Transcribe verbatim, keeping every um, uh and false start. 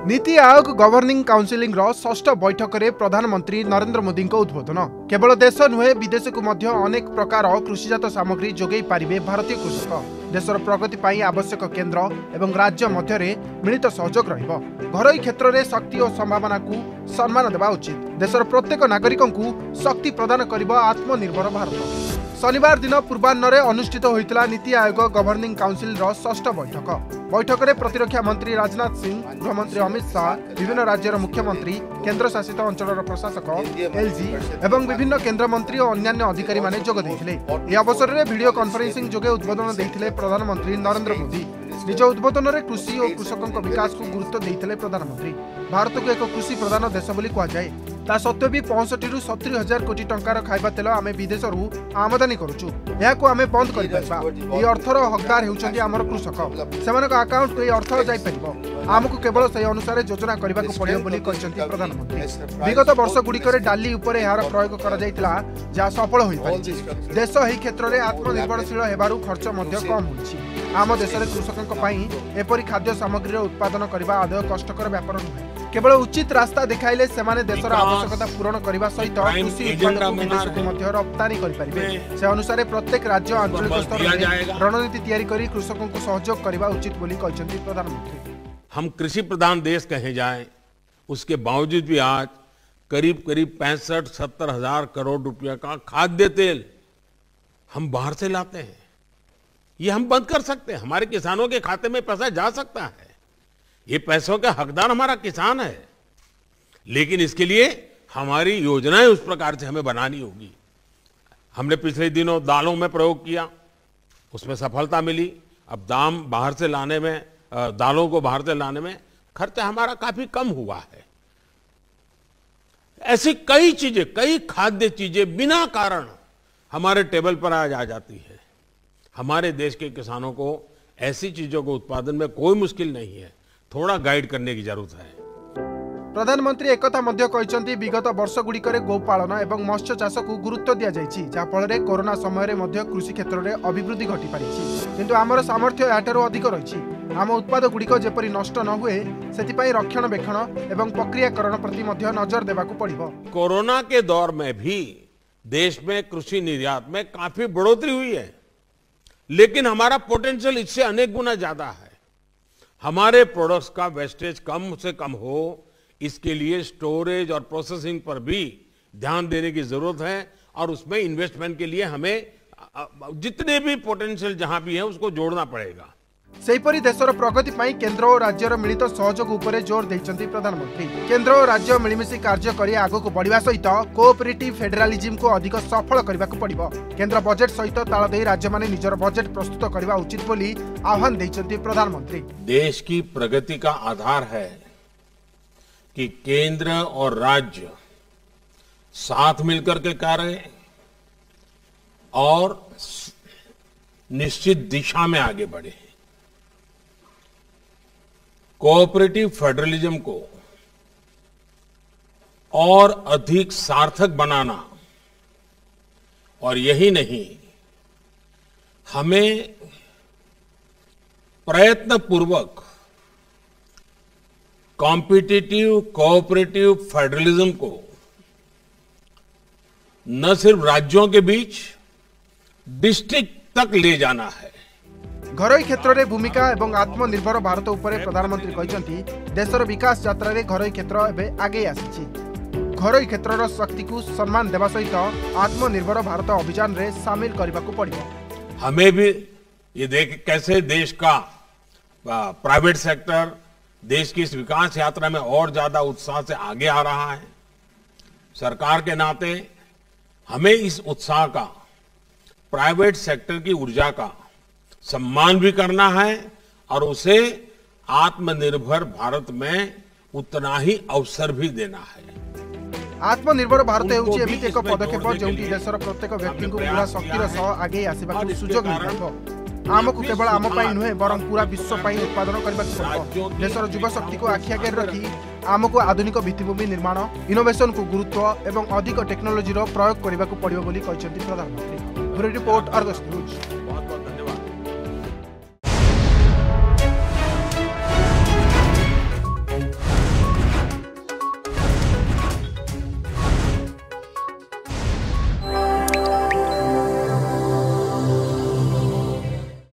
NITI Aayog governing counselling रो षष्ठ बैठक में प्रधानमंत्री नरेंद्र मोदी उद्बोधन। केवल देश नुहे विदेश को मध्य अनेक प्रकार कृषिजात सामग्री जोगई पारिबे भारतीय कृषक। देशर प्रगति पाई आवश्यक केंद्र एवं राज्य मध्य मिलित सहयोग रहिबो। घरोई क्षेत्र में शक्ति और संभावना को सम्मान देवा उचित। देशर प्रत्येक नागरिक को शक्ति प्रदान करिबो आत्मनिर्भर भारत। शनिवार दिन पूर्वाह्न अनुष्ठित होइतिला नीति आयोग गवर्निंग काउंसिल रो षष्ठ बैठक। बैठक में प्रतिरक्षा मंत्री राजनाथ सिंह, गृहमंत्री अमित शाह, विभिन्न राज्यर मुख्यमंत्री, केंद्र शासित अंचल प्रशासक, एलजी एवं विभिन्न केंद्र मंत्री और अन्य अधिकारी माने जोग देथिले। ए अवसर में वीडियो कॉन्फ्रेंसिंग जोगे उद्बोधन देथिले प्रधानमंत्री नरेंद्र मोदी। निज उद्बोधन में कृषि और कृषकों विकास को गुरुत्व देथिले प्रधानमंत्री। भारत को एक कृषि प्रधान देश बोली कहुए। ता सत्वे भी पैंसठ रु सत्तरी हजार कोटी टंकार खाइबा तेल आम विदेश आमदानी करुचु। याकू आमे बंद कर पारिबा। ए अर्थर हकदार हेउचंती हमर कृषक। सेमानक अकाउंट को ए अर्थ जाई परिबो। आमको केवल से अनुसार योजना करबा को पड़ियो बोली कहचंती प्रधानमंत्री। विगत वर्ष गुड़िकर डाली उपरे यार प्रयोग करा जायतिला जा सफल होई पारिछि। देश एही क्षेत्र में आत्मनिर्भरशील हेबारु खर्च मध्य कम होइछि। आम देश में कृषकों पाई एपरि खाद्य सामग्री उत्पादन करबा आदय कष्टकर व्यापार नुहे। केवल उचित रास्ता देखाइले सेमाने देशर आवश्यकता पूरण करने सहित कृषि उत्पाद विदेश को मध्य रप्तानी करें। से अनुसार प्रत्येक राज्य आंचलिक स्तर में रणनीति तैयारी करी कृषकों को सहयोग करने उचित बोली कहते प्रधानमंत्री। हम कृषि प्रधान देश कहे जाए, उसके बावजूद भी आज करीब करीब पैंसठ सत्तर हजार करोड़ रुपया का खाद्य तेल हम बाहर से लाते हैं। ये हम बंद कर सकते हैं। हमारे किसानों के खाते में पैसा जा सकता है। ये पैसों का हकदार हमारा किसान है, लेकिन इसके लिए हमारी योजनाएं उस प्रकार से हमें बनानी होगी। हमने पिछले दिनों दालों में प्रयोग किया, उसमें सफलता मिली। अब दाम बाहर से लाने में, दालों को बाहर से लाने में खर्चा हमारा काफी कम हुआ है। ऐसी कई चीजें, कई खाद्य चीजें बिना कारण हमारे टेबल पर आज आ जाती है। हमारे देश के किसानों को ऐसी चीजों को उत्पादन में कोई मुश्किल नहीं है, थोड़ा गाइड करने की जरूरत है। प्रधानमंत्री एकथा मध्य कहते विगत वर्ष गुड़िकर गोपालन एवं मत्स्य चाष को गुरुत्व दि जाइछि, जहाँफल कोरोना समय मध्य कृषि क्षेत्र में अभिवृद्धि घटी पारि। किंतु आमर सामर्थ्य याठारु अधिक रही। आम उत्पाद गुड़िक जेपरि नष्ट न हुए सेतिपई रक्षणबेक्षण एवं प्रक्रियाकरण प्रति मध्य नजर देबाकू पड़िबो। कोरोना के दौर में भी देश में कृषि निर्यात में काफी बढ़ोतरी हुई है, लेकिन हमारा पोटेंशियल इससे अनेक गुना ज्यादा है। हमारे प्रोडक्ट्स का वेस्टेज कम से कम हो, इसके लिए स्टोरेज और प्रोसेसिंग पर भी ध्यान देने की जरूरत है। और उसमें इन्वेस्टमेंट के लिए हमें जितने भी पोटेंशियल जहां भी है उसको जोड़ना पड़ेगा। सेहीपरि देशर प्रगति पाई केंद्र और राज्यर मिलित सहयोग उपरे जोर देइछन्ति प्रधानमंत्री। केंद्र और राज्य मिलिमिशि कार्य करी आगो को बढ़िबा सहित कोऑपरेटिव फेडरलिज्म को अधिक सफल करबा को पड़िबो। केंद्र बजेट सहित ताल देई राज्य माने निजर बजेट प्रस्तुत करबा उचित बोली आह्वान देइछन्ति प्रधानमंत्री। देश की प्रगति का आधार है कि केंद्र और राज्य साथ मिलकर के कार्य और निश्चित दिशा में आगे बढ़े। कोऑपरेटिव फेडरलिज्म को और अधिक सार्थक बनाना, और यही नहीं, हमें प्रयत्नपूर्वक कॉम्पिटिटिव कोऑपरेटिव फेडरलिज्म को न सिर्फ राज्यों के बीच डिस्ट्रिक्ट तक ले जाना है। घरोई क्षेत्र में भूमिका एवं आत्मनिर्भर भारत उपरे प्रधानमंत्री कहते देशर विकास यात्रा रे घरोई क्षेत्र एवं आगे आसी। घरोई क्षेत्र शक्ति को सम्मान देवा सहित आत्मनिर्भर भारत अभियान रे शामिल करने को पड़े। हमें भी ये देख कैसे देश का प्राइवेट सेक्टर देश की इस विकास यात्रा में और ज्यादा उत्साह से आगे आ रहा है। सरकार के नाते हमें इस उत्साह का, प्राइवेट सेक्टर की ऊर्जा का सम्मान भी करना है और उसे आत्मनिर्भर भारत में उतना ही अवसर भी देना है। आत्मनिर्भर भारत हेउछि एमिति एक पदक्षेप जेउटी देशर प्रत्येक व्यक्ति को पूरा शक्तिर सह आगे आसिबाकू सुजोग मिलिबो। आमको केवल आम पाई नुहे बरं पूरा विश्व पाई उत्पादन करबाकू। देशर युवा शक्ति को आखि आगे रखी आमको आधुनिक भित्तिभूमि निर्माण, इनोवेशन को गुरुत्व एवं अधिक टेक्नोलोजी प्रयोग करने को पड़िबो बोली कहछन्ति प्रधानमंत्री। Report Argus news.